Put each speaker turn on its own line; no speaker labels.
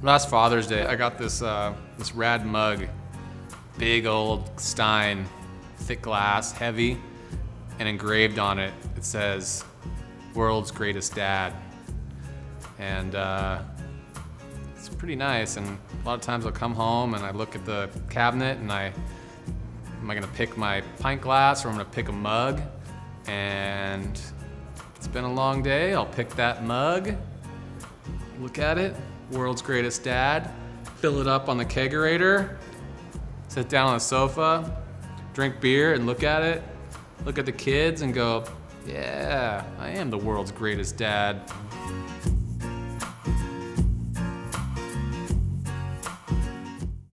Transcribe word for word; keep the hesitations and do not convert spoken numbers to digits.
Last Father's Day, I got this uh, this rad mug, big old Stein, thick glass, heavy, and engraved on it, it says, "World's Greatest Dad." And uh, it's pretty nice, and a lot of times I'll come home and I look at the cabinet and I, am I gonna pick my pint glass or I'm gonna pick a mug? And it's been a long day, I'll pick that mug, look at it, World's Greatest Dad, fill it up on the kegerator, sit down on the sofa, drink beer and look at it, look at the kids and go, yeah, I am the world's greatest dad.